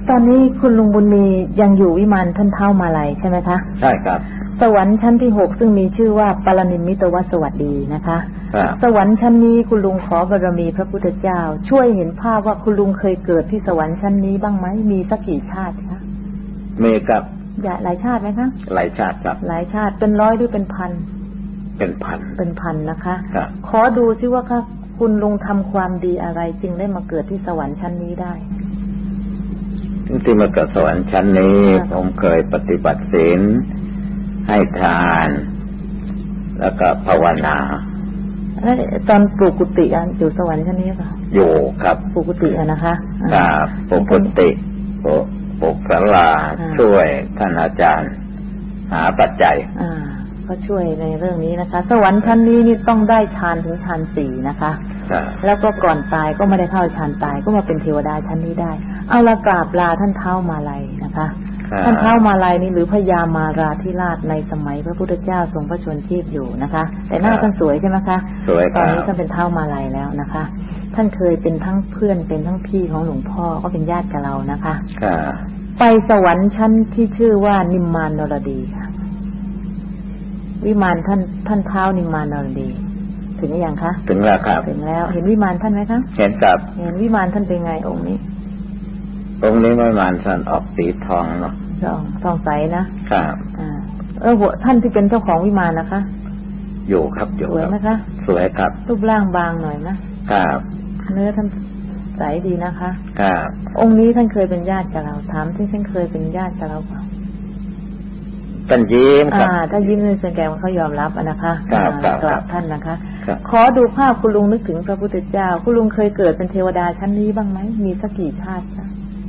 ตอนนี้คุณลุงบุญมียังอยู่วิมานท่านเท้ามาลัยใช่ไหมคะใช่ครับสวรรค์ชั้นที่6ซึ่งมีชื่อว่าปรนิมมิตวสวัสดีนะคะสวรรค์ชั้นนี้คุณลุงขอบารมีพระพุทธเจ้าช่วยเห็นภาพว่าคุณลุงเคยเกิดที่สวรรค์ชั้นนี้บ้างไหมมีสักกี่ชาติคะมีครับหลายชาติไหมคะหลายชาติครับหลายชาติเป็นร้อยหรือเป็นพันเป็นพันนะคะขอดูซิว่าคุณลุงทำความดีอะไรจึงได้มาเกิดที่สวรรค์ชั้นนี้ได้ที่มาเกิดสวรรค์ชั้นนี้ผมเคยปฏิบัติศีลให้ทานแล้วก็ภาวนาแล้วตอนปลูกกุฏิอยู่สวรรค์ชั้นนี้ป่ะอยู่ครับปลูกกุฏินะคะครับปลูกกุฏิปลูกศาลาช่วยท่านอาจารย์หาปัจจัยก็ช่วยในเรื่องนี้นะคะสวรรค์ชั้นนี้นี่ต้องได้ฌานถึงฌาน4นะคะแล้วก็ก่อนตายก็ไม่ได้เข้าฌานตายก็มาเป็นเทวดาชั้นนี้ได้เอาละกราบลาท่านเท้ามาลัยนะคะท่านเท้ามาลัยนี่หรือพญามาราธิราชในสมัยพระพุทธเจ้าทรงพระชนชีพอยู่นะคะแต่หน้าท่านสวยใช่ไหมคะสวยตอนนี้ท่านเป็นเท้ามาลัยแล้วนะคะท่านเคยเป็นทั้งเพื่อนเป็นทั้งพี่ของหลวงพ่อก็เป็นญาติกับเรานะคะไปสวรรค์ชั้นที่ชื่อว่านิมมานนรดีค่ะวิมานท่านเท้านิมมานนรดีถึงหรือยังคะถึงแล้วครับถึงแล้วเห็นวิมานท่านไหมคะเห็นครับเห็นวิมานท่านเป็นไงองค์นี้วิมานท่านออกสีทองเนาะทองใสนะครับหัวท่านที่เป็นเจ้าของวิมานนะคะอยู่ครับอยู่สวยไหมคะสวยครับรูปร่างบางหน่อยนะครับเนื้อท่านใสดีนะคะครับองค์นี้ท่านเคยเป็นญาติกับเราถามที่ท่านเคยเป็นญาติกับเราเปล่าท่านยิ้มครับถ้ายิ้มนี่แสดงว่าเขายอมรับนะคะกราบท่านนะคะขอดูภาพคุณลุงนึกถึงพระพุทธเจ้าคุณลุงเคยเกิดเป็นเทวดาชั้นนี้บ้างไหมมีสักกี่ชาติคะ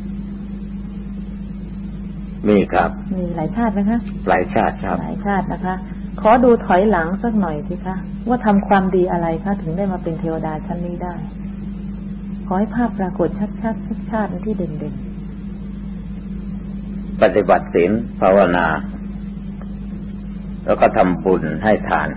มีครับมีหลายชาติไหมคะหลายชาติครับหลายชาตินะคะขอดูถอยหลังสักหน่อยสิคะว่าทำความดีอะไรคะถึงได้มาเป็นเทวดาชั้นนี้ได้ขอให้ภาพปรากฏชัดๆชาติที่เด่นๆปฏิบัติศีลภาวนาแล้วก็ทำบุญให้ทาน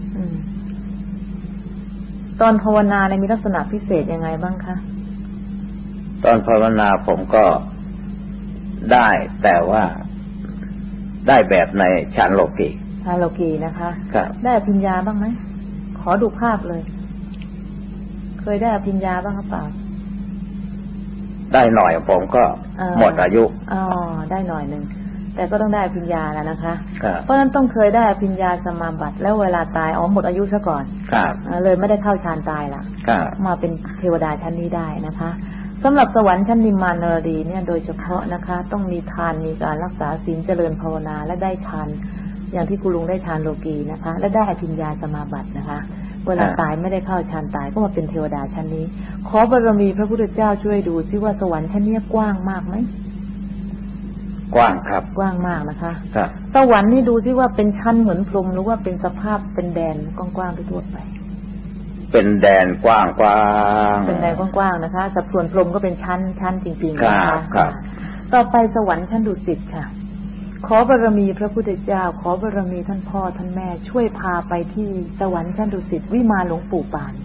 ตอนภาวนาในมีลักษณะพิเศษยังไงบ้างคะตอนภาวนาผมก็ได้แต่ว่าได้แบบในฌานโลกีนะคะครับได้อภิญญาบ้างไหมขอดูภาพเลยเคยได้อภิญญาบ้างหรือเปล่าได้หน่อยผมก็หมดอายุได้หน่อยนึงแต่ก็ต้องได้อภิญญาแล้วนะคะเพราะฉะนั้นต้องเคยได้อภิญญาสมาบัติแล้วเวลาตายหมดอายุซะก่อนเลยไม่ได้เข้าฌานตายละมาเป็นเทวดาชั้นนี้ได้นะคะสำหรับสวรรค์ชั้นนิมมานนรดีเนี่ยโดยเฉพาะนะคะต้องมีทานมีการรักษาศีลเจริญภาวนาและได้ฌานอย่างที่คุณลุงได้ฌานโลกีนะคะและได้อภิญญาสมาบัตินะคะเวลาตายไม่ได้เข้าฌานตายก็มาเป็นเทวดาชั้นนี้ขอบารมีพระพุทธเจ้าช่วยดูซิว่าสวรรค์ชั้นนี้กว้างมากไหมกว้างครับกว้างมากนะคะสวรรค์นี่ดูซิว่าเป็นชั้นเหมือนพรหมหรือว่าเป็นสภาพเป็นแดนกว้างๆทั่วไปเป็นแดนกว้างเป็นแดนกว้างๆนะคะสัดส่วนพรหมก็เป็นชั้นจริงๆนะคะต่อไปสวรรค์ชั้นดุสิตค่ะขอบารมีพระพุทธเจ้าขอบารมีท่านพ่อท่านแม่ช่วยพาไปที่สวรรค์ชั้นดุสิตวิมานหลวงปู่ปาน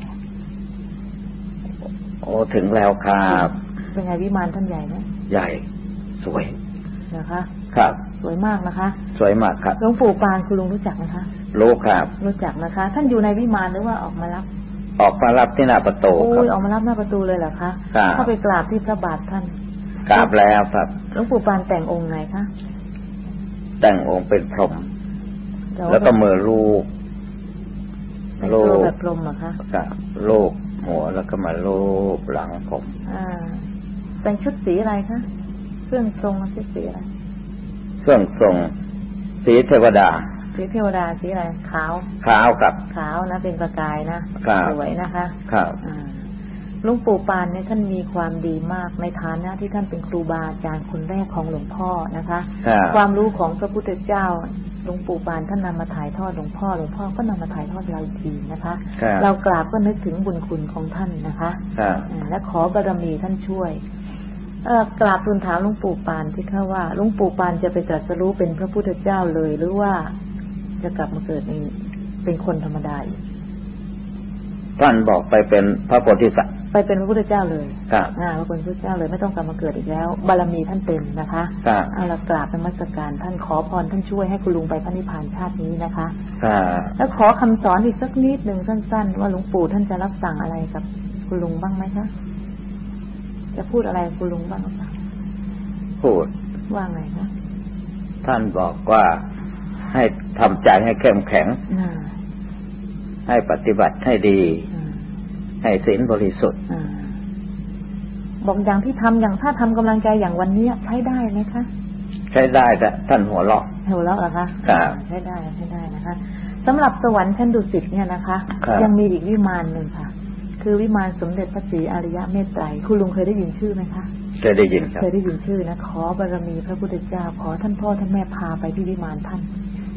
โอ้ถึงแล้วครับเป็นไงวิมานท่านใหญ่ไหมใหญ่สวยนะคะครับสวยมากนะคะสวยมากครับหลวงปู่ปานคุณลุงรู้จักไหมคะรู้ครับรู้จักนะคะท่านอยู่ในวิมานหรือว่าออกมารับที่หน้าประตูครับออกมารับหน้าประตูเลยเหรอคะเข้าไปกราบที่พระบาทท่านกราบแล้วครับหลวงปู่ปานแต่งองค์ไงคะแต่งองค์เป็นพรหมแล้วก็มือลูกแบบพรหมเหรอคะลูกหัวแล้วก็มาลูบหลังผมแต่งชุดสีอะไรคะเครื่องทรงชุดสีอะไรเครื่องทรงสีเทวดาสีอะไรขาวกับขาวนะเป็นประกายนะสวยนะคะครับหลวงปู่ปานเนี่ยท่านมีความดีมากในฐานะที่ท่านเป็นครูบาอาจารย์คนแรกของหลวงพ่อนะคะความรู้ของพระพุทธเจ้าหลวงปู่ปานท่านนำมาถ่ายทอดหลวงพ่อก็นำมาถ่ายทอดเราอีกทีนะคะเรากราบก็นึกถึงบุญคุณของท่านนะคะและขอบารมีท่านช่วยกราบทูลถามหลวงปู่ปานที่ข้าว่าหลวงปู่ปานจะไปตรัสรู้เป็นพระพุทธเจ้าเลยหรือว่าจะกลับมาเกิดเป็นคนธรรมดาอีกท่านบอกไปเป็นพระโพธิสัตว์ไปเป็นพระพุทธเจ้าเลยครับมาเป็นพระพุทธเจ้าเลยไม่ต้องกลับมาเกิดอีกแล้วบารมีท่านเต็มนะคะเอาละกราบนมัสการท่านขอพรท่านช่วยให้คุณลุงไปพระนิพพานชาตินี้นะคะแล้วขอคำสอนอีกสักนิดหนึ่งสั้นๆว่าหลวงปู่ท่านจะรับสั่งอะไรกับคุณลุงบ้างไหมคะจะพูดอะไรกับคุณลุงบ้างคะพูดว่าไงคะท่านบอกว่าให้ทำใจให้เข้มแข็งให้ปฏิบัติให้ดีให้ศีลบริสุทธิ์บอกอย่างที่ทำอย่างถ้าทำกำลังใจอย่างวันนี้ใช้ได้ไหมคะใช้ได้แต่ท่านหัวเราะเหรอคะใช้ได้นะคะสำหรับสวรรค์ชั้นดุสิตเนี่ยนะคะยังมีอีกวิมานหนึ่งค่ะคือวิมานสมเด็จพระศรีอริยเมตไตรคุณลุงเคยได้ยินชื่อไหมคะเคยได้ยินครับเคยได้ยินชื่อนะขอบารมีพระพุทธเจ้าขอท่านพ่อท่านแม่พาไปที่วิมานท่าน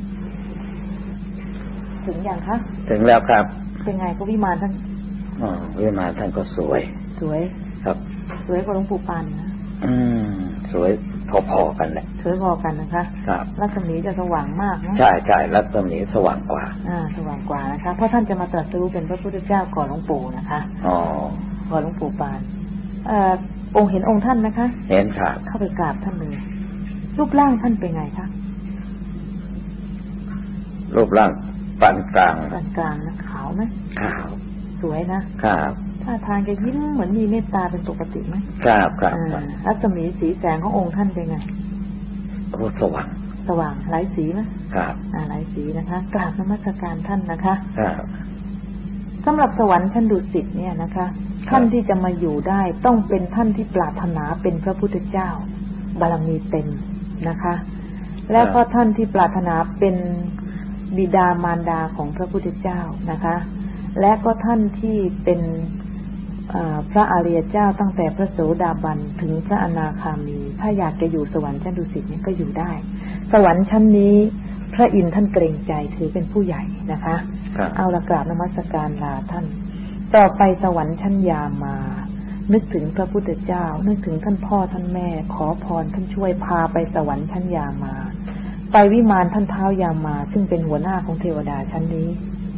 ถึงอย่างคะถึงแล้วครับเป็นไงก็วิมานท่านวิมานท่านก็สวยครับสวยกว่าหลวงปู่ปานนะสวยพอๆกันแหละสวยพอกันนะคะครับรัศมีจะสว่างมากนะใช่รัศมีสว่างกว่าสว่างกว่านะคะเพราะท่านจะมาตรัสรู้เป็นพระพุทธเจ้าก่อนหลวงปู่นะคะก่อนหลวงปู่ปานองค์เห็นองค์ท่านไหมคะเห็นครับเข้าไปกราบท่านเลยรูปร่างท่านเป็นไงคะรูปร่างปานกลางนะขาวไหมขาวสวยนะครับท่าทางแกยิ้มเหมือนมีเมตตาเป็นปกติไหมครับรัศมีสีแสงขององค์ท่านเป็นไงสว่างหลายสีไหมครับหลายสีนะคะกราบนมัสการท่านนะคะครับสำหรับสวรรค์ชั้นดุสิตเนี่ยนะคะท่านที่จะมาอยู่ได้ต้องเป็นท่านที่ปรารถนาเป็นพระพุทธเจ้าบารมีเต็มนะคะและก็ท่านที่ปรารถนาเป็นบิดามารดาของพระพุทธเจ้านะคะและก็ท่านที่เป็นพระอริยเจ้าตั้งแต่พระโสดาบันถึงพระอนาคามีถ้าอยากจะอยู่สวรรค์ชั้นดุสิตเนี่ยก็อยู่ได้สวรรค์ชั้นนี้พระอินทร์ท่านเกรงใจถือเป็นผู้ใหญ่นะคะเอาละกราบนมัสการลาท่านต่อไปสวรรค์ชั้นยามานึกถึงพระพุทธเจ้านึกถึงท่านพ่อท่านแม่ขอพรท่านช่วยพาไปสวรรค์ชั้นยามาไปวิมานท่านท้าวยามาซึ่งเป็นหัวหน้าของเทวดาชั้นนี้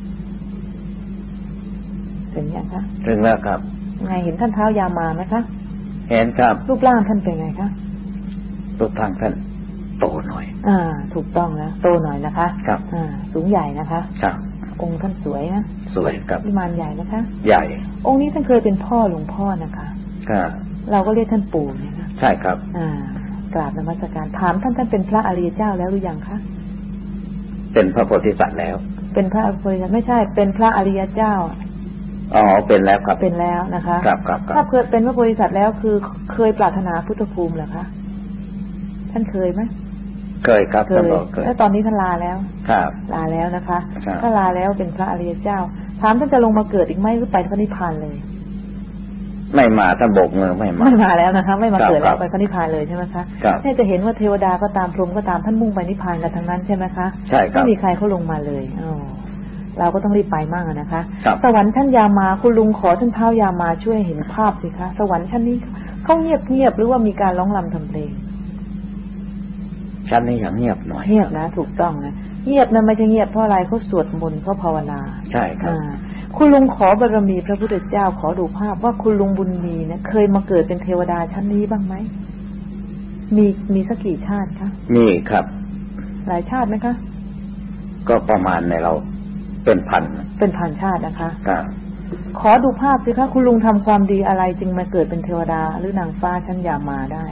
ถึงยังคะถึงแล้วครับไงเห็นท่านท้าวยามาไหมคะเห็นครับรูปร่างท่านเป็นไงคะรูปร่างท่านโตหน่อยถูกต้องนะโตหน่อยนะคะครับสูงใหญ่นะคะครับองค์ท่านสวยนะสวยครับวิมานใหญ่นะคะใหญ่องค์นี้ท่านเคยเป็นพ่อหลวงพ่อนะคะครับเราก็เรียกท่านปู่เนี่ยนะใช่ครับกราบนมัสการถามท่านเป็นพระอริยเจ้าแล้วหรือยังคะเป็นพระโพธิสัตว์แล้วเป็นพระอริยไม่ใช่เป็นพระอริยเจ้าเป็นแล้วครับเป็นแล้วนะคะครับถ้าเคยเป็นพระโพธิสัตว์แล้วคือเคยปรารถนาพุทธภูมิเหรอคะท่านเคยไหมเคยครับเคยแล้วตอนนี้ท่านลาแล้วครับลาแล้วนะคะถ้าลาแล้วเป็นพระอริยเจ้าถามท่านจะลงมาเกิดอีกไหมหรือไปพระนิพพานเลยไม่มาท่านโบกมือไม่มาแล้วนะคะไม่มาเกิดแล้วไปพระนิพพานเลยใช่ไหมคะนี่จะเห็นว่าเทวดาก็ตามพรหมก็ตามท่านมุ่งไปนิพพานกันทั้งนั้นใช่ไหมคะใช่ครับไม่มีใครเขาลงมาเลยเราก็ต้องรีบไปมั่งนะคะสวรรค์ชั้นยามาคุณลุงขอท่านท้าวยามาช่วยเห็นภาพสิคะสวรรค์ชั้นนี้เขาเงียบหรือว่ามีการร้องรำทำเพลงชั้นนี้อย่างเงียบหน่อยเงียบนะถูกต้องนะเงียบนะไม่ใช่เงียบเพราะอะไรเขาสวดมนต์เขาภาวนาใช่ครับคุณลุงขอบารมีพระพุทธเจ้าขอดูภาพว่าคุณลุงบุญมีเนี่ยเคยมาเกิดเป็นเทวดาชั้นนี้บ้างไหมมีสักกี่ชาติคะมีครับหลายชาติไหมคะก็ประมาณในเราเป็นพันชาตินะคะขอดูภาพสิคะคุณลุงทำความดีอะไรจึงมาเกิดเป็นเทวดาหรือนางฟ้าชั้นยามาได้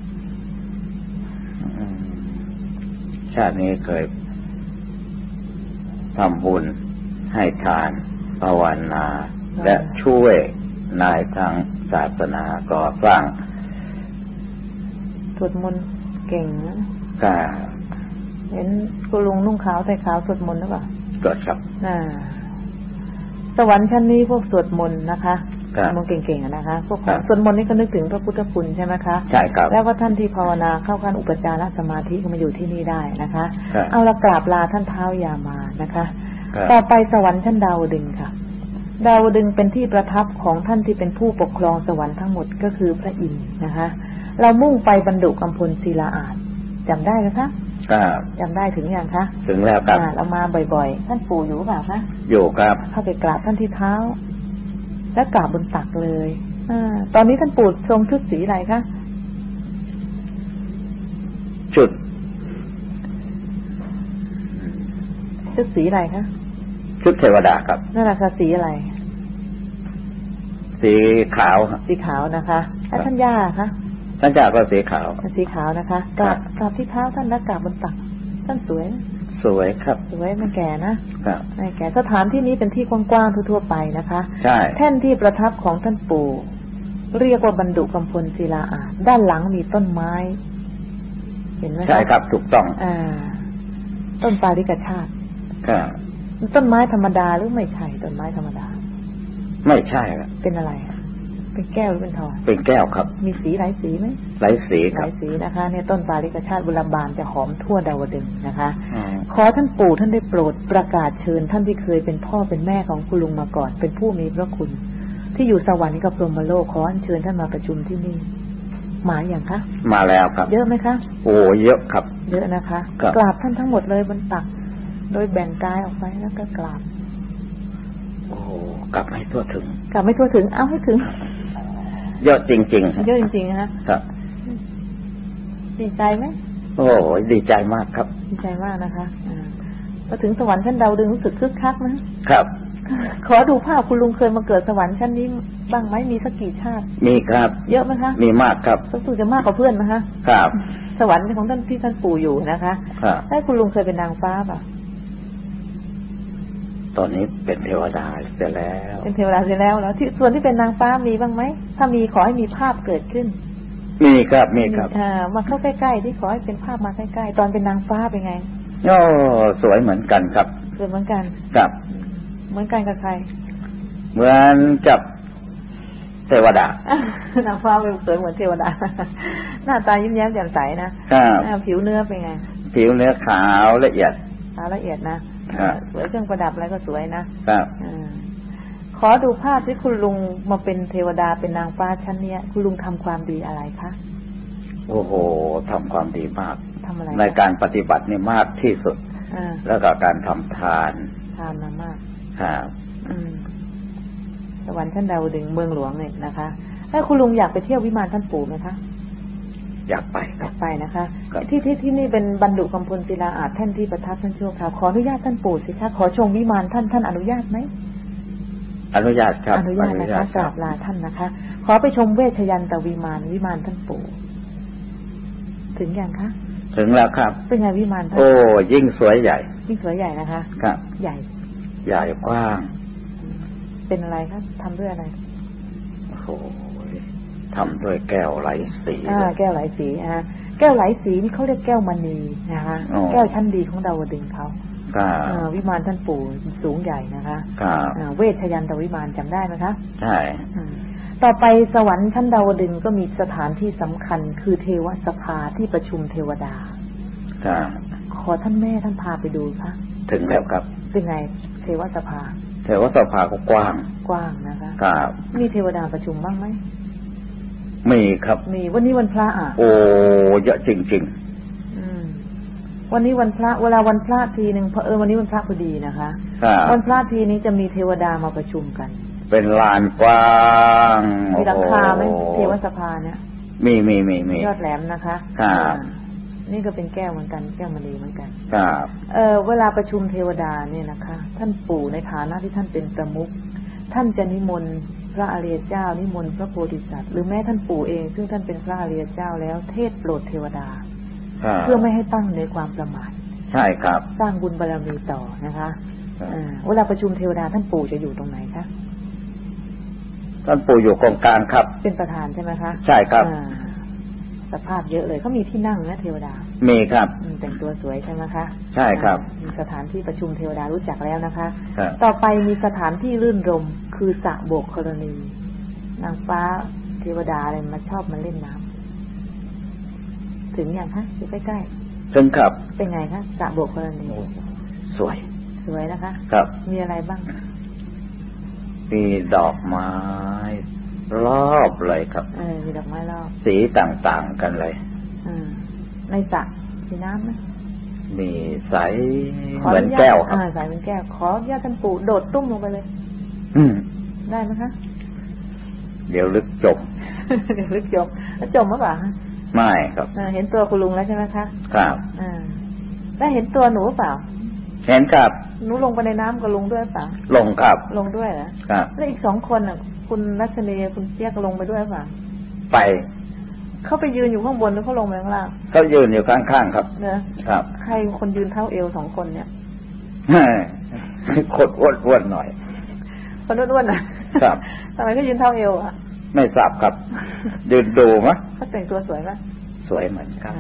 ชาตินี้เคยทำบุญให้ทานภาวนาและช่วยนายทางศาสนาก่อสร้างสวดมนต์เก่งนะเห็นคุณลุงนุ่งขาวใส่ขาวสวดมนต์หรือเปล่าก็ครับสวรรค์ชั้นนี้พวกสวดมนต์นะคะสวดมนต์เก่งๆนะคะพวกสวดมนต์นี่ก็นึกถึงพระพุทธคุณใช่ไหมคะใช่ครับแล้วก็ท่านที่ภาวนาเข้าขั้นอุปจารสมาธิก็มาอยู่ที่นี่ได้นะคะเอาละกราบลาท่านท้าวยามานะคะต่อไปสวรรค์ชั้นดาวดึงส์ค่ะดาวดึงส์เป็นที่ประทับของท่านที่เป็นผู้ปกครองสวรรค์ทั้งหมดก็คือพระอินทร์นะคะเรามุ่งไปบรรดุกำพลศิลาอาสน์จำได้ไหมคะจำได้ถึงยังคะถึงแล้วครับเรามาบ่อยๆท่านปู่อยู่หรือเปล่าคะอยู่ครับเข้าไปกราบท่านที่เท้าและกราบบนตักเลยตอนนี้ท่านปู่ทรงชุดสีอะไรคะชุดสีอะไรคะชุดเทวดาครับนั่นแหละค่ะสีอะไรสีขาวสีขาวนะคะแล้วท่านย่าคะท่านย่าก็สีขาวนะคะกราบที่เท้าท่านและกราบบนตักท่านสวยครับสวยไม่แก่นะครับไม่แก่สถานที่นี้เป็นที่กว้างๆทั่วๆไปนะคะใช่แท่นที่ประทับของท่านปู่เรียกว่าบรรดุกำพลศิลาอาสน์ด้านหลังมีต้นไม้เห็นไหมใช่ครับถูกต้องต้นปาริกชาติต้นไม้ธรรมดาหรือไม่ใช่ต้นไม้ธรรมดาไม่ใช่ครับเป็นอะไรเป็นแก้วหรือเป็นทองเป็นแก้วครับมีสีหลายสีไหมหลายสีครับหลายสีนะคะเนี่ยต้นปาริกชาติบุรบาลจะหอมทั่วดาวดึงส์นะคะขอท่านปู่ท่านได้โปรดประกาศเชิญท่านที่เคยเป็นพ่อเป็นแม่ของคุณลุงมาก่อนเป็นผู้มีพระคุณที่อยู่สวรรค์กับพรหมโลกขออัญเชิญท่านมาประชุมที่นี่มาอย่างคะมาแล้วครับเยอะไหมคะโอ้เยอะครับเยอะนะคะกราบท่านทั้งหมดเลยบนตักโดยแบ่งกายออกไปแล้วก็กราบโอ้กลับไม่ทั่วถึงเอาให้ถึงเยอะจริงๆเยอะจริงๆนะครับดีใจไหมโอ้ดีใจมากครับดีใจมากนะคะพอถึงสวรรค์ชั้นดาวดึงส์รู้สึกคึกคักนะครับขอดูภาพคุณลุงเคยมาเกิดสวรรค์ชั้นนี้บ้างไหมมีสักกี่ชาติมีครับเยอะไหมคะมีมากครับรู้สึกจะมากกว่าเพื่อนนะคะครับสวรรค์ของท่านที่ท่านปู่อยู่นะคะครับให้คุณลุงเคยเป็นนางฟ้าป่ะตอนนี้เป็นเทวดาเสียแล้วเป็นเทวดาเสียแล้วแล้วที่ส่วนที่เป็นนางฟ้ามีบ้างไหมถ้ามีขอให้มีภาพเกิดขึ้นมีครับมาเข้าใกล้ๆที่ขอให้เป็นภาพมาใกล้ๆตอนเป็นนางฟ้าเป็นไงโอ้สวยเหมือนกันครับสวยเหมือนกันครับเหมือนกันกับใครเหมือนกับเทวดานางฟ้าเป็นสวยเหมือนเทวดาหน้าตายิ้มแย้มแจ่มใสนะครับผิวเนื้อเป็นไงผิวเนื้อขาวละเอียดนะสวยเครื่องประดับอะไรก็สวยนะครับขอดูภาพที่คุณลุงมาเป็นเทวดาเป็นนางฟ้าชั้นเนี้ยคุณลุงทำความดีอะไรคะโอ้โหทำความดีมากทำอะไรในการปฏิบัตินี่มากที่สุดแล้วก็การทำทานมามากครับสวรรค์ชั้นดาวดึงส์เมืองหลวงเนี่ยนะคะถ้าคุณลุงอยากไปเที่ยววิมานท่านปู่ไหมคะอยากไปนะคะที่นี่เป็นบรรดุกำพลศิลาอาสน์แท่นที่ประทับท่านชั่วคราวขออนุญาตท่านปู่สิคะขอชมวิมานท่านอนุญาตไหมอนุญาตครับอนุญาตนะคะกราบลาท่านนะคะขอไปชมเวชยันตวิมานท่านปู่ถึงยังคะถึงแล้วครับเป็นไงวิมานท่านโอ้ยิ่งสวยใหญ่นะคะครับใหญ่กว้างเป็นอะไรคะทำด้วยอะไรโอ้ทำด้วยแก้วไหลสีแก้วไหลสีแก้วไหลสีนี่เขาเรียกแก้วมณีนะคะแก้วชั้นดีของดาวดึงส์เขาวิมานท่านปู่สูงใหญ่นะคะเวชยันตวิมานจำได้ไหมคะใช่ต่อไปสวรรค์ชั้นดาวดึงส์ก็มีสถานที่สำคัญคือเทวสภาที่ประชุมเทวดาขอท่านแม่ท่านพาไปดูค่ะถึงแล้วครับเป็นไงเทวสภาก็กว้างนะคะครับมีเทวดาประชุมบ้างไหมมีครับมีวันนี้วันพระโอ้เยอะจริงวันนี้วันพระเวลาวันพระทีนึงวันนี้วันพระพอดีนะคะวันพระทีนี้จะมีเทวดามาประชุมกันเป็นลานกว้างมีหลังคาไหมเทวสภาเนี่ยมียอดแหลมนะคะครับนี่ก็เป็นแก้วเหมือนกันแก้วมณีเหมือนกันครับเวลาประชุมเทวดาเนี่ยนะคะท่านปู่ในฐานะที่ท่านเป็นประมุขท่านจะนิมนต์พระอริยเจ้านิมนต์พระโพธิสัตว์หรือแม้ท่านปู่เองซึ่งท่านเป็นพระอริยเจ้าแล้วเทศโปรดเทวดาเพื่อไม่ให้ตั้งในความประมาทใช่ครับสร้างบุญบารมีต่อนะคะเวลาประชุมเทวดาท่านปู่จะอยู่ตรงไหนคะท่านปู่อยู่ตรงกลางครับเป็นประธานใช่ไหมคะใช่ครับสภาพเยอะเลยเขามีที่นั่งนะเทวดามีครับแต่งตัวสวยใช่ไหมคะใช่ครับมีสถานที่ประชุมเทวดารู้จักแล้วนะคะต่อไปมีสถานที่รื่นรมคือสระโบกกรณีนางฟ้าเทวดาอะไรมาชอบมาเล่นน้ำถึงอย่างคะอยู่ใกล้ๆถึงครับเป็นไงคะสระโบกกรณีสวยนะคะครับมีอะไรบ้างมีดอกไม้รอบเลยครับมีดอกไม้รอบสีต่างๆกันเลยในสระมีน้ำไหมมีใสเหมือนแก้วครับใสเหมือนแก้วขอญาติท่านปู่โดดตุ้มลงไปเลยได้ไหมคะเดี๋ยวลึกจมเดี๋ยวลึกจมแล้วจมหรือเปล่าไม่ครับเห็นตัวคุณลุงแล้วใช่ไหมคะครับแล้วเห็นตัวหนูเปล่าเห็นครับหนูลงไปในน้ำกับลุงด้วยเปล่าลงครับลงด้วยเหรอครับแล้วอีก2 คนอ่ะคุณรัชนีคุณเจี๊ยกลงไปด้วยเปล่าไปเขาไปยืนอยู่ข้างบนหรือเขาลงไปข้างล่างเขายืนอยู่ข้างๆครับนะครับใครคนยืนเท่าเอว2 คนเนี่ยคนอ้วนๆหน่อยคนอ้วนๆนะครับทำไมเขายืนเท่าเอวอ่ะไม่ทราบครับยืนดูมั้ยเขาแต่งตัวสวยไหมสวยเหมือนกัน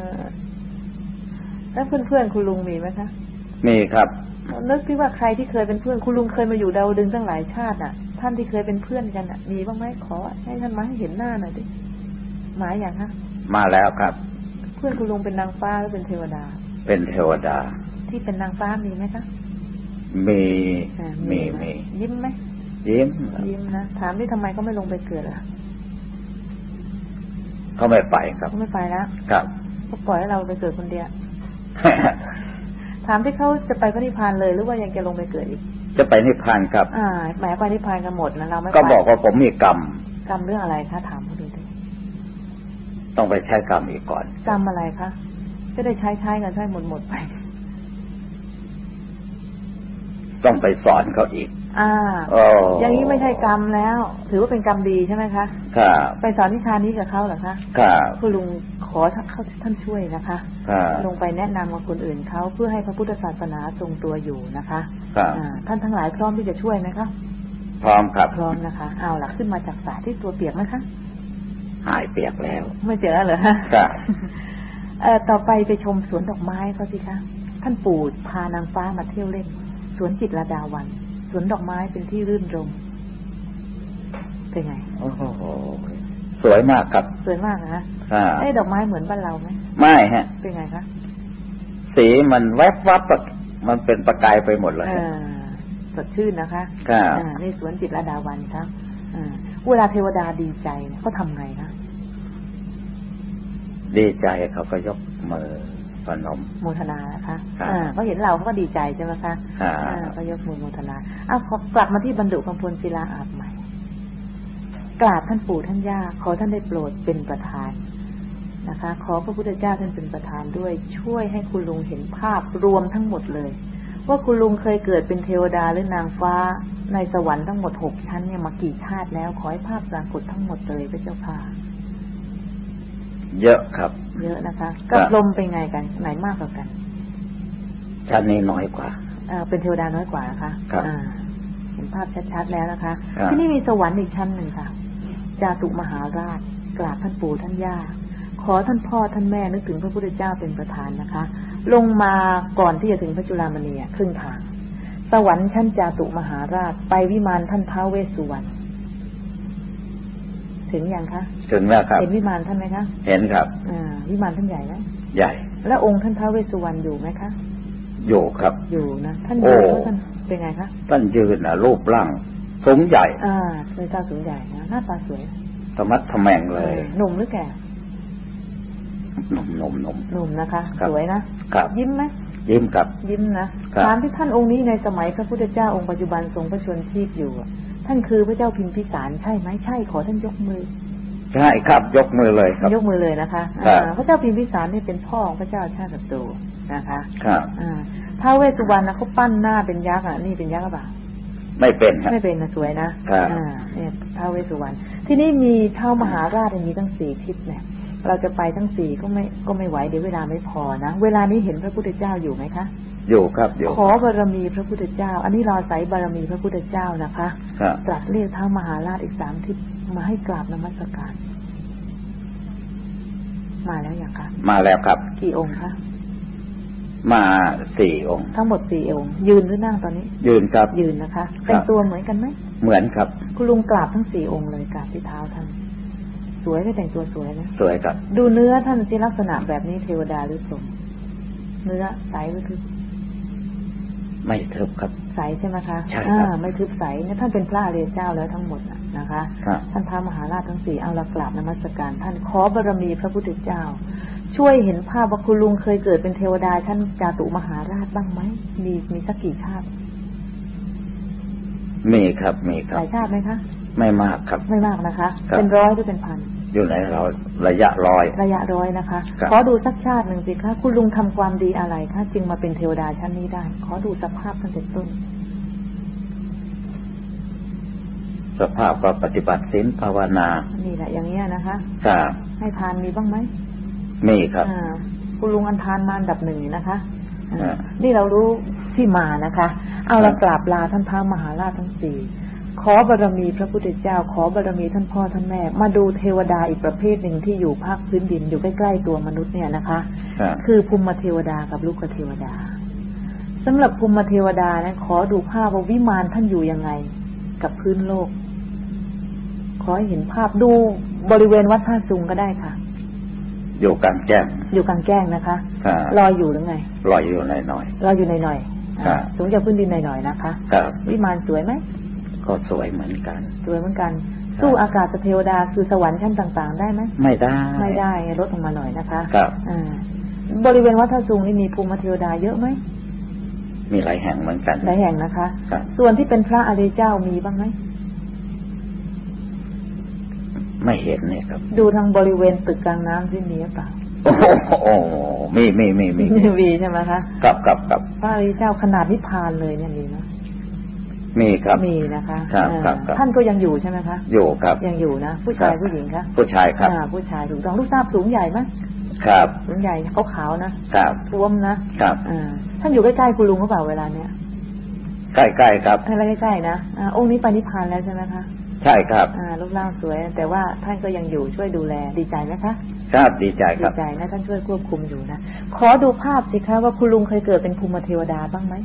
แล้วเพื่อนๆคุณลุงมีไหมคะมีครับนึกที่ว่าใครที่เคยเป็นเพื่อนคุณลุงเคยมาอยู่ดาวดึงตั้งหลายชาติอ่ะท่านที่เคยเป็นเพื่อนกันอ่ะมีบ้างไหมขอให้ท่านมาให้เห็นหน้าหน่อยดิหมายอย่างคะมาแล้วครับเพื่อนคุณลุงเป็นนางฟ้าหรือเป็นเทวดาเป็นเทวดาที่เป็นนางฟ้ามีไหมคะมียิ้มไหมยิ้มนะถามที่ทำไมเขาไม่ลงไปเกิดล่ะเขาไม่ไปครับเขาไม่ไปแล้วครับเขาปล่อยให้เราไปเกิดคนเดียวถามที่เขาจะไปพระนิพพานเลยหรือว่ายังจะลงไปเกิดอีกจะไปนิพพานครับหมายไปนิพพานกันหมดนะเราไม่ก็บอกว่าผมมีกรรมเรื่องอะไรคะถามเขาดูดิต้องไปใช้กรรมอีกก่อนกรรมอะไรคะจะได้ใช้กันใช้หมดไปต้องไปสอนเขาอีกอย่างนี้ไม่ใช่กรรมแล้วถือว่าเป็นกรรมดีใช่ไหมคะครับไปสอนวิชานี้กับเขาเหรอคะครับคุณลุงขอท่านช่วยนะคะลงไปแนะนำกับคนอื่นเขาเพื่อให้พระพุทธศาสนาทรงตัวอยู่นะคะท่านทั้งหลายพร้อมที่จะช่วยไหมคะพร้อมครับพร้อมนะคะเอาล่ะขึ้นมาจากสระที่ตัวเปียกไหมคะหายเปียกแล้วไม่เจอเหรอฮะครับต่อไปไปชมสวนดอกไม้เขาสิคะท่านปู่พานางฟ้ามาเที่ยวเล่นสวนจิตรลดาวันสวนดอกไม้เป็นที่รื่นรมเป็นไงโอ้โหสวยมากครับสวยมากนะดอกไม้เหมือนบ้านเราไหมไม่ฮะเป็นไงคะสีมันแวบวับมันเป็นประกายไปหมดเลยสดชื่นนะคะในสวนจิตรลดาวันครับเวลาเทวดาดีใจเขาทำไงนะดีใจเขาก็ยกมือพนมโมทนานะคะเขาเห็นเราเขาก็ดีใจใช่ไหมคะก็ยกมือโมทนากลับมาที่บรรดุกำพลศิลาอาบใหม่กราบท่านปู่ท่านย่าขอท่านได้โปรดเป็นประธานนะคะขอพระพุทธเจ้าท่านเป็นประธานด้วยช่วยให้คุณลุงเห็นภาพรวมทั้งหมดเลยว่าคุณลุงเคยเกิดเป็นเทวดาหรือนางฟ้าในสวรรค์ทั้งหมด6 ชั้นเนี่ยมากี่ชาติแล้วขอให้ภาพปรากฏทั้งหมดเลยพระเจ้าค่ะเยอะครับเยอะนะคะกับลมเป็นไงกันไหนมากกว่ากันชั้นนี้น้อยกว่าเป็นเทวดาน้อยกว่านะคะเห็นภาพชัดๆแล้วนะคะที่นี่มีสวรรค์อีกชั้นหนึ่งค่ะจาตุมหาราชกราบท่านปู่ท่านย่าขอท่านพ่อท่านแม่นึกถึงพระพุทธเจ้าเป็นประธานนะคะลงมาก่อนที่จะถึงพระจุลามณีครึ่งทางสวรรค์ชั้นจาตุมหาราชไปวิมานท่านท้าวเวสสุวรรณถึงยังคะถึงแล้วครับเห็นวิมานท่านไหมคะเห็นครับวิมานท่านใหญ่ไหมใหญ่แล้วองค์ท่านท้าวเวสสุวรรณอยู่ไหมคะอยู่ครับอยู่นะท่านอยู่ท่านเป็นไงคะท่านยืนรูปร่างสูงใหญ่พระเจ้าสูงใหญ่นะหน้าตาสวยธรรมะทแมงเลยหนุ่มหรือแก่หนุ่มนะคะสวยนะยิ้มไหมยิ้มครับยิ้มนะถามที่ท่านองค์นี้ในสมัยพระพุทธเจ้าองค์ปัจจุบันทรงพระชนชีพอยู่ท่านคือพระเจ้าพิมพิสารใช่ไหมใช่ขอท่านยกมือใช่ครับยกมือเลยครับยกมือเลยนะคะพระเจ้าพิมพิสารนี่เป็นพ่อของพระเจ้าชาติศัตรูนะคะครับท้าวเวสสุวรรณนะเขาปั้นหน้าเป็นยักษ์นี่เป็นยักษ์หรือเปล่าไม่เป็นไม่เป็นนะสวยนะเนี่ยท้าวเวสสุวรรณที่นี่มีท้าวมหาราชมีทั้ง4 ทิศเนี่ยเราจะไปทั้ง4ก็ไม่ไหวเดี๋ยวเวลาไม่พอนะเวลานี้เห็นพระพุทธเจ้าอยู่ไหมคะอยู่ครับอยู่ขอบารมีพระพุทธเจ้าอันนี้รอใส่บารมีพระพุทธเจ้านะคะตรัสเรียกท้าวมหาราชอีก3 ทิศมาให้กราบนมัสการมาแล้วอย่างคะมาแล้วครับกี่องค์คะมา4 องค์ทั้งหมด4 องค์ยืนหรือนั่งตอนนี้ยืนครับยืนนะคะแต่งตัวเหมือนกันไหมเหมือนครับคุณลุงกราบทั้ง4 องค์เลยกราบที่เท้าท่านสวยไม่แต่งตัวสวยนะสวยครับดูเนื้อท่านที่ลักษณะแบบนี้เทวดาหรือพรหมเนื้อใสหรือทึบไม่ทึบครับใสใช่ไหมคะใช่ครับไม่ทึบใสเนี่ยท่านเป็นพระอริยเจ้าแล้วทั้งหมดนะคะท่านท้าวมหาราชทั้ง4เอาละกราบนมัสการท่านขอบารมีพระพุทธเจ้าช่วยเห็นภาพว่าคุณลุงเคยเกิดเป็นเทวดาท่านจาตุมหาราชบ้างไหมมีสักกี่ชาติมีครับมีครับหลายชาติไหมคะไม่มากครับไม่มากนะคะเป็นร้อยหรือเป็นพันอยู่ในเราระยะร้อยนะคะขอดูสักชาติหนึ่งสิคะคุณลุงทำความดีอะไรคะจึงมาเป็นเทวดาชั้นนี้ได้ขอดูสภาพตั้งแต่ต้นสภาพก็ปฏิบัติศีลภาวนานี่แหละอย่างนี้นะคะครับให้ทานมีบ้างไหมมีครับคุณลุงอันทานมาอันดับหนึ่งนะคะนี่เรารู้ที่มานะคะเอาเรากราบลาท่านพระมหาราชทั้งสี่ขอบารมีพระพุทธเจ้าขอบารมีท่านพ่อท่านแม่มาดูเทวดาอีกประเภทหนึ่งที่อยู่ภาคพื้นดินอยู่ใกล้ๆตัวมนุษย์เนี่ยนะคะคือภูมิเทวดากับลูกเทวดาสำหรับภูมิเทวดานะขอดูภาพว่าวิมานท่านอยู่ยังไงกับพื้นโลกขอให้เห็นภาพดูบริเวณวัดท่าซุงก็ได้ค่ะอยู่กลางแจ้งนะคะลอยอยู่หรือไงลอยอยู่หน่อยสูงจากพื้นดินหน่อยๆนะคะวิมานสวยไหมก็สวยเหมือนกันสู้อากาศเทวดาคือสวรรค์ชั้นต่างๆได้ไหมไม่ได้ลดลงมาหน่อยนะคะบริเวณวัดท่าซุงนี่มีภูมิเทวดาเยอะไหมมีหลายแห่งเหมือนกันหลายแห่งนะคะส่วนที่เป็นพระอริยเจ้ามีบ้างไหมไม่เห็นเนี่ยครับดูทางบริเวณตึกกลางน้ำที่มีหรือเปล่าโอ้มีใช่ไหมคะกับพระอริยเจ้าขนาดนิพพานเลยเนี่ยมีนะมีครับมีนะคะครับท่านก็ยังอยู่ใช่ไหมคะอยู่ครับยังอยู่นะผู้ชายผู้หญิงคะผู้ชายครับผู้ชายถูกต้องลูกทราบสูงใหญ่ไหมครับสูงใหญ่ขาวๆนะครับท้วมนะครับท่านอยู่ใกล้ๆคุณลุงหรือเปล่าเวลาเนี้ยใกล้ๆครับอะไรใกล้ๆนะองค์นี้ไปนิพพานแล้วใช่ไหมคะใช่ครับรูปร่างสวยแต่ว่าท่านก็ยังอยู่ช่วยดูแลดีใจไหมคะครับดีใจครับดีใจนะท่านช่วยควบคุมอยู่นะขอดูภาพสิคะว่าคุณลุงเคยเกิดเป็นภูมิเทวดาบ้างไหม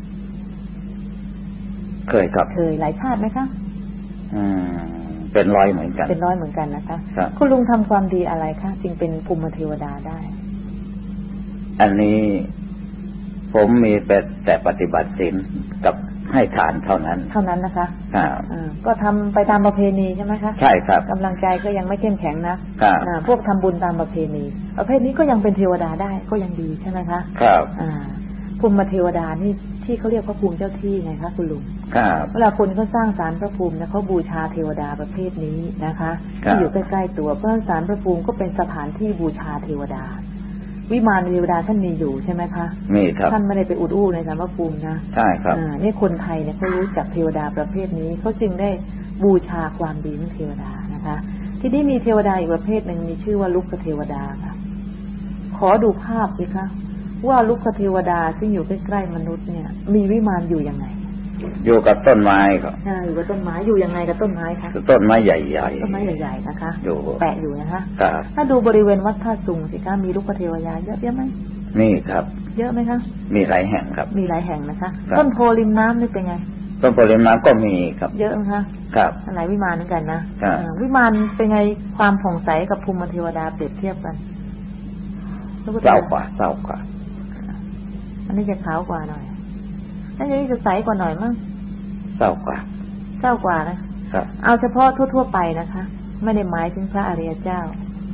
เคยครับเคยหลายชาติไหมคะเป็นร้อยเหมือนกันนะคะคุณลุงทำความดีอะไรคะจึงเป็นภูมิเทวดาได้อันนี้ผมมีแต่ปฏิบัติศีลกับให้ทานเท่านั้นนะคะก็ทำไปตามประเพณีใช่ไหมคะใช่ครับกำลังใจก็ยังไม่เข้มแข็งนะพวกทำบุญตามประเพณีประเภทนี้ก็ยังเป็นเทวดาได้ก็ยังดีใช่ไหมคะครับภูมิเทวดานี่ที่เขาเรียกว่าภูมิเจ้าที่ไงคะคุณลุงเวลาคนเขาสร้างศาลพระภูมินะเขาบูชาเทวดาประเภทนี้นะคะที่อยู่ใกล้ๆตัวเพราะศาลพระภูมิก็เป็นสถานที่บูชาเทวดาวิมานเทวดาท่านมีอยู่ใช่ไหมคะมีครับท่านไม่ได้ไปอุดอู้ในศาลพระภูมินะใช่ครับนี่คนไทยเนี่ยเขารู้จักเทวดาประเภทนี้เขาจึงได้บูชาความดีของเทวดานะคะที่นี่มีเทวดาอีกประเภทหนึ่งมีชื่อว่าลุกเทวดาค่ะขอดูภาพสิคะว่าลุกเทวดาซึ่งอยู่ใกล้ๆมนุษย์เนี่ยมีวิมานอยู่ยังไงอยู่กับต้นไม้ครับอยู่กับต้นไม้อยู่ยังไงกับต้นไม้คะต้นไม้ใหญ่ๆต้นไม้ใหญ่ๆนะคะแปะอยู่นะคะครับถ้าดูบริเวณวัดท่าซุงสิคะมีลุกเทวดาเยอะไหมนี่ครับเยอะไหมคะมีหลายแห่งครับมีหลายแห่งนะคะต้นโพริมน้ำนี่เป็นไงต้นโพริมน้ำก็มีครับเยอะนะคะครับหลายวิมานเหมือนกันนะวิมานเป็นไงความผ่องใสกับภูมิเทวดาเปรียบเทียบกันเศร้ากว่าอันนี้จะขาวกว่าหน่อยอันนี้จะใสกว่าหน่อยมั้งเศร้ากว่านะครับเอาเฉพาะทั่วๆไปนะคะไม่ได้หมายถึงพระอริยเจ้า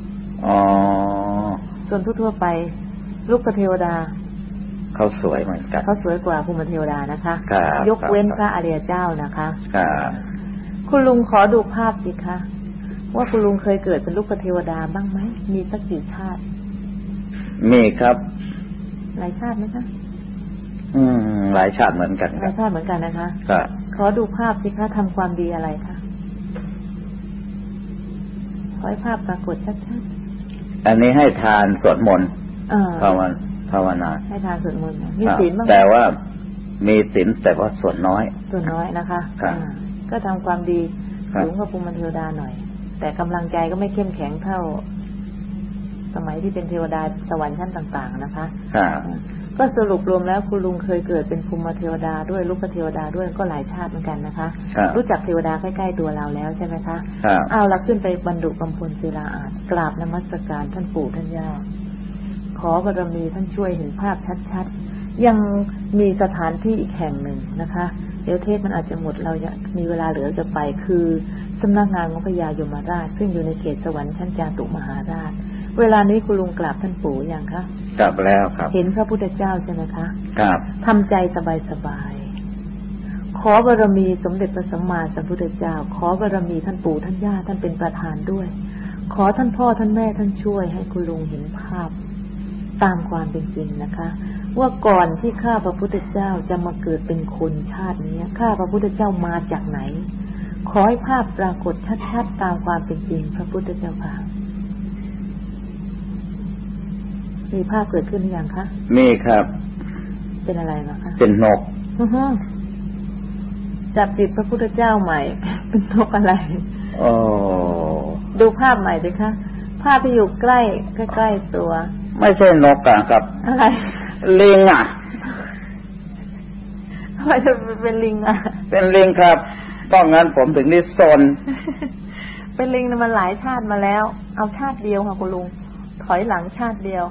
ส่วนทั่วๆไปลูกเทวดาเขาสวยเหมือนกันเขาสวยกว่าภูมิเทวดานะคะยกเว้นพระอริยเจ้านะคะคุณลุงขอดูภาพสิคะว่าคุณลุงเคยเกิดเป็นลูกเทวดาบ้างไหมมีสักกี่ชาติมีครับหลายชาติไหมคะหลายชาติเหมือนกันหลายชาติเหมือนกันนะคะขอดูภาพสิคะทำความดีอะไรคะขอให้ภาพปรากฏชัดๆอันนี้ให้ทานสวดมนต์ภาวนาให้ทานสวดมนต์มีศีลบ้างแต่ว่ามีศีลแต่ว่าส่วนน้อยนะคะก็ทำความดีสูงกว่าภูมิเทวดาหน่อยแต่กำลังใจก็ไม่เข้มแข็งเท่าสมัยที่เป็นเทวดาสวรรค์ชั้นต่างๆนะคะก็สรุปรวมแล้วคุณลุงเคยเกิดเป็นภูมิเทวดาด้วยลูกเทวดาด้วยก็หลายชาติเหมือนกันนะคะรู้จักเทวดาใกล้ๆตัวเราแล้วใช่ไหมคะเอาละขึ้นไปบรรดุกำพลศิลาอาจกราบนมัสการท่านปู่ท่านย่าขอบารมีท่านช่วยเห็นภาพชัดๆยังมีสถานที่อีกแห่งหนึ่งนะคะเดี๋ยวเทศมันอาจจะหมดเราจะมีเวลาเหลือจะไปคือสำนักงานของพญายมราชซึ่งอยู่ในเขตสวรรค์ชั้นจาตุมหาราชเวลานี้คุณลุงกราบท่านปู่ยังคะกราบแล้วครับเห็นพระพุทธเจ้าใช่ไหมคะครับทำใจสบายๆขอบารมีสมเด็จพระสัมมาสัมพุทธเจ้าขอบารมีท่านปู่ท่านย่าท่านเป็นประธานด้วยขอท่านพ่อท่านแม่ท่านช่วยให้คุณลุงเห็นภาพตามความเป็นจริงนะคะว่าก่อนที่ข้าพระพุทธเจ้าจะมาเกิดเป็นคนชาตินี้ข้าพระพุทธเจ้ามาจากไหนขอให้ภาพปรากฏชัดๆตามความเป็นจริงพระพุทธเจ้าค่ะมีภาพเกิดขึ้นหรือยังคะมีครับเป็นอะไรนะคะเป็นนกจับติดพระพุทธเจ้าใหม่เป็นนกอะไรโอ้ดูภาพใหม่ดิคะภาพที่อยู่ใกล้ใกล้ๆตัวไม่ใช่นกอะครับอะไรลิงอ่ะทำไมจะเป็นลิงอ่ะเป็นลิงครับต้องงั้นผมถึงนี่ซนเป็นลิงมันหลายชาติมาแล้วเอาชาติเดียวค่ะคุณลุงถอยหลังชาติเดียว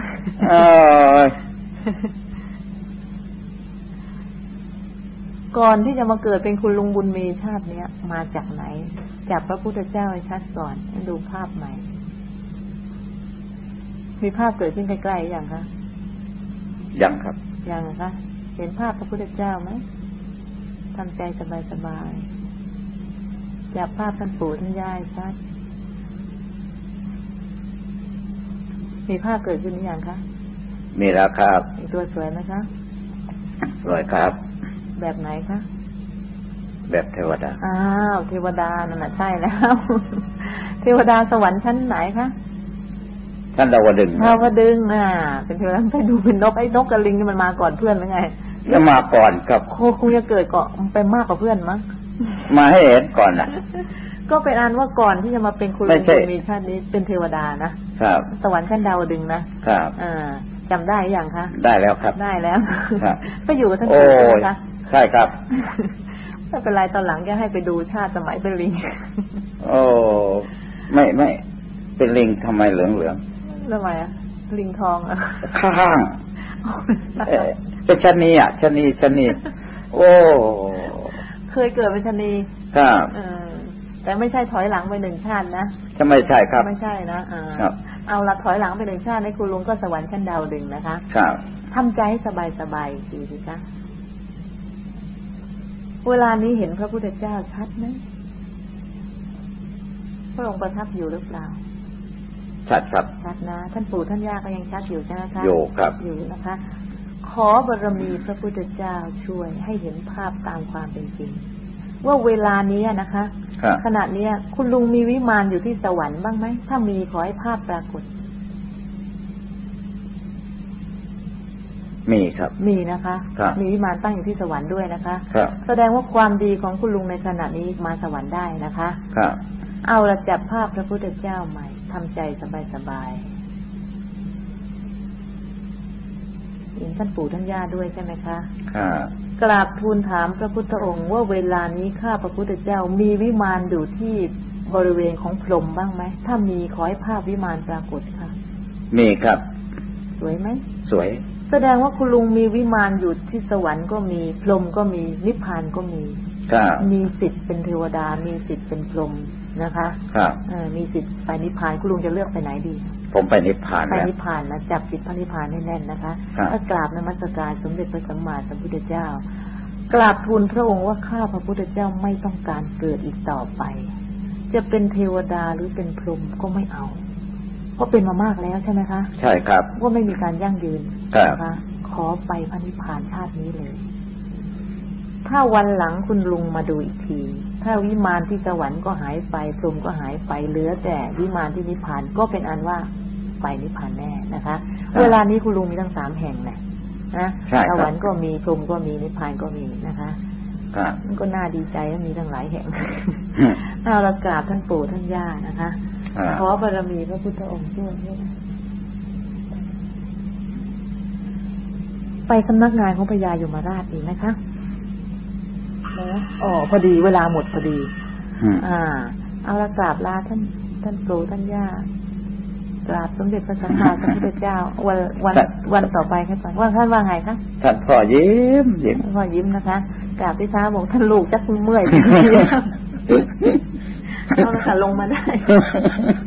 ก่อนที่จะมาเกิดเป็นคุณลุงบุญมีชาติเนี้ยมาจากไหนจับพระพุทธเจ้าให้ชัดก่อนให้ดูภาพใหม่มีภาพเกิดขึ้นใกล้ๆอย่างคะยังครับยังคะเห็นภาพพระพุทธเจ้าไหมทำใจสบายๆจับภาพท่านปู่ท่านย่าชัดมีภาพเกิดขึ้นหรือยังคะมีแล้วครับตัวสวยไหมคะสวยครับแบบไหนคะแบบเทวดาอ้าวเทวดานั่นแหละใช่แล้วเทวดาสวรรค์ชั้นไหนคะท่านดาวดึงเป็นเทวดาไปดูเป็นนกไอ้นกกระลิงนี่มันมาก่อนเพื่อนหรือไงจะมาก่อนครับคงจะเกิดก่อนไปมากกว่าเพื่อนมั้งมาให้เห็นก่อนนะก็เป็นอันว่าก่อนที่จะมาเป็นคุณลุงมีชาตินี้เป็นเทวดานะครับสวรรค์ชั้นดาวดึงนะครับจำได้ยังคะได้แล้วครับได้แล้วไปอยู่กับท่านปู่นะคะใช่ครับไม่เป็นไรตอนหลังแกให้ไปดูชาติสมัยเป็นลิงโอ้ไม่เป็นลิงทำไมเหลืองทำไมอ่ะลิงทองอ่ะข้างเป็นชะนีอ่ะชะนีโอ้เคยเกิดเป็นชะนีครับแต่ไม่ใช่ถอยหลังไปหนึ่งชาตินะจะไม่ใช่ครับไม่ใช่นะครับเอาละถอยหลังไปหนึ่งชาติให้คุณลุงก็สวรรค์ชั้นดาวดึงนะคะครับทำใจให้สบายดีสิคะเวลานี้เห็นพระพุทธเจ้าชัดไหมพระองค์ประทับอยู่หรือเปล่าชัดครับชัดนะท่านปู่ท่านย่าก็ยังชัดอยู่ใช่ไหมคะอยู่ครับอยู่นะคะขอบารมีพระพุทธเจ้าช่วยให้เห็นภาพตามความเป็นจริงว่าเวลานี้นะคะขณะนี้คุณลุงมีวิมานอยู่ที่สวรรค์บ้างไหมถ้ามีขอให้ภาพปรากฏมีครับมีนะคะมีวิมานตั้งอยู่ที่สวรรค์ด้วยนะคะแสดงว่าความดีของคุณลุงในขณะนี้มาสวรรค์ได้นะคะเอาละจับภาพพระพุทธเจ้าใหม่ทำใจสบายเห็นท่านปู่ท่านย่าด้วยใช่ไหมคะกราบทูลถามพระพุทธองค์ว่าเวลานี้ข้าพระพุทธเจ้ามีวิมานอยู่ที่บริเวณของพรหมบ้างไหมถ้ามีขอให้ภาพวิมานปรากฏค่ะมีครับสวยไหมสวยแสดงว่าคุณลุงมีวิมานอยู่ที่สวรรค์ก็มีพรหมก็มีนิพพานก็มีมีสิทธิ์เป็นเทวดามีสิทธิ์เป็นพรหมนะคะมีสิทธิ์ไปนิพพานคุณลุงจะเลือกไปไหนดีผมไปนิพพานไปนิพพานนะจับจิตพระนิพพานให้แน่นนะคะถ้ากราบนมัสการสมเด็จพระสัมมาสัมพุทธเจ้ากราบทูลพระองค์ว่าข้าพระพุทธเจ้าไม่ต้องการเกิดอีกต่อไปจะเป็นเทวดาหรือเป็นพรหมก็ไม่เอาเพราะเป็นมามากแล้วใช่ไหมคะใช่ครับว่าไม่มีการยั่งยืนนะคะขอไปพระนิพพานชาตินี้เลยถ้าวันหลังคุณลุงมาดูอีกทีถ้าวิมานที่สวรรค์ก็หายไปพรหมก็หายไปเหลือแต่วิมานที่นิพพานก็เป็นอันว่าไปนิพพานแน่นะคะเวลานี้คุณลุงมีทั้ง3แห่งนะสวรรค์ก็มีพรหมก็มีนิพพานก็มีนะคะมันก็น่าดีใจว่ามีทั้งหลายแห่งเอาละกราบท่านปู่ท่านย่านะคะขอบารมีพระพุทธองค์ช่วยไปสำนักงานของพญายมราชอีกนะคะพอดีเวลาหมดพอดีเอาละกราบลาท่านปู่ท่านย่ากราบสมเด็จพระสัมมาสัมพุทธเจ้าวันต่อไปครับว่าท่านว่าไงคะท่านพ่อยิ้มพ่อยิ้มนะคะกราบที่ช้าบอกท่านลูกจักเมื่อยเอาละค่ะลงมาได้